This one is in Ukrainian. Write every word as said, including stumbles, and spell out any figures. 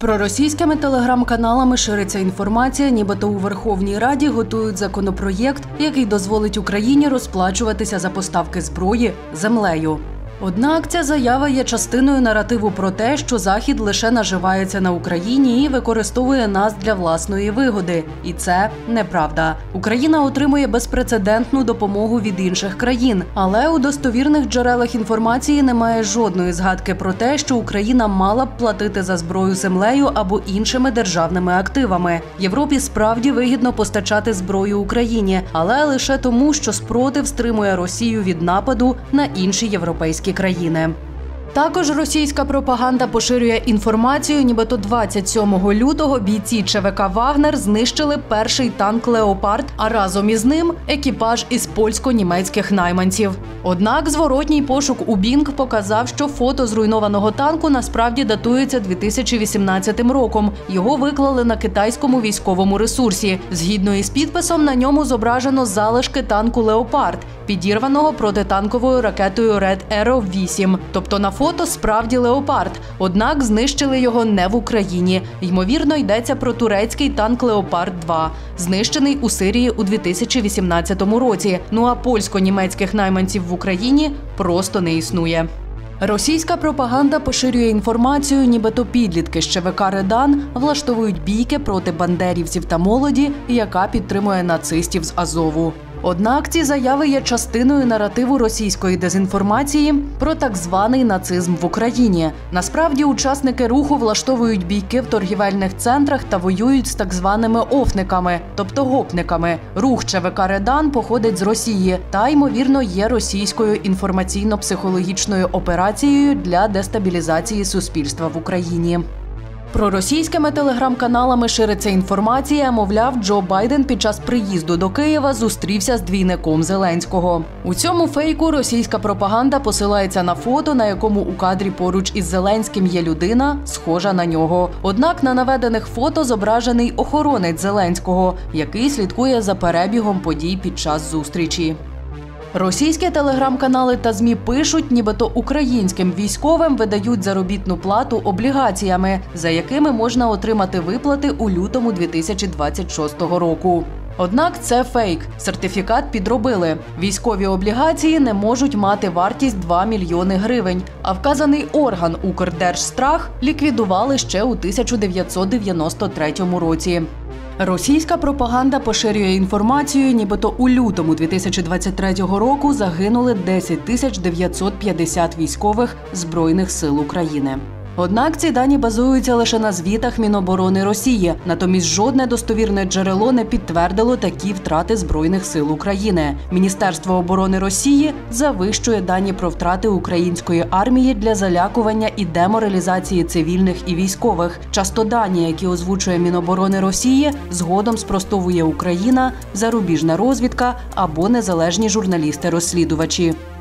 Проросійськими телеграм-каналами шириться інформація, нібито у Верховній Раді готують законопроєкт, який дозволить Україні розплачуватися за поставки зброї землею. Однак ця заява є частиною наративу про те, що Захід лише наживається на Україні і використовує нас для власної вигоди. І це неправда. Україна отримує безпрецедентну допомогу від інших країн. Але у достовірних джерелах інформації немає жодної згадки про те, що Україна мала б платити за зброю землею або іншими державними активами. Європі справді вигідно постачати зброю Україні, але лише тому, що спротив стримує Росію від нападу на інші європейські країни. Також російська пропаганда поширює інформацію, нібито двадцять сьомого лютого бійці ЧВК «Вагнер» знищили перший танк «Леопард», а разом із ним – екіпаж із польсько-німецьких найманців. Однак зворотній пошук у Бінг показав, що фото зруйнованого танку насправді датується дві тисячі вісімнадцятим роком. Його виклали на китайському військовому ресурсі. Згідно із підписом, на ньому зображено залишки танку «Леопард», підірваного протитанковою ракетою Ред Еро вісім. Тобто на фото справді «Леопард», однак знищили його не в Україні. Ймовірно, йдеться про турецький танк «Леопард два», знищений у Сирії у дві тисячі вісімнадцятому році. Ну а польсько-німецьких найманців в Україні просто не існує. Російська пропаганда поширює інформацію, нібито підлітки з ЧВК «Редан» влаштовують бійки проти бандерівців та молоді, яка підтримує нацистів з Азову. Однак ці заяви є частиною наративу російської дезінформації про так званий нацизм в Україні. Насправді, учасники руху влаштовують бійки в торгівельних центрах та воюють з так званими офниками, тобто гопниками. Рух ЧВК «Редан» походить з Росії та, ймовірно, є російською інформаційно-психологічною операцією для дестабілізації суспільства в Україні. Проросійськими телеграм-каналами шириться інформація, мовляв, Джо Байден під час приїзду до Києва зустрівся з двійником Зеленського. У цьому фейку російська пропаганда посилається на фото, на якому у кадрі поруч із Зеленським є людина, схожа на нього. Однак на наведених фото зображений охоронець Зеленського, який слідкує за перебігом подій під час зустрічі. Російські телеграм-канали та ЗМІ пишуть, нібито українським військовим видають заробітну плату облігаціями, за якими можна отримати виплати у лютому дві тисячі двадцять шостого року. Однак це фейк. Сертифікат підробили. Військові облігації не можуть мати вартість два мільйони гривень, а вказаний орган Укрдержстрах ліквідували ще у тисяча дев'ятсот дев'яносто третьому році. Російська пропаганда поширює інформацію, нібито у лютому дві тисячі двадцять третього року загинули десять тисяч дев'ятсот п'ятдесят військових Збройних сил України. Однак ці дані базуються лише на звітах Міноборони Росії. Натомість жодне достовірне джерело не підтвердило такі втрати Збройних сил України. Міністерство оборони Росії завищує дані про втрати української армії для залякування і деморалізації цивільних і військових. Часто дані, які озвучує Міноборони Росії, згодом спростовує Україна, зарубіжна розвідка або незалежні журналісти-розслідувачі.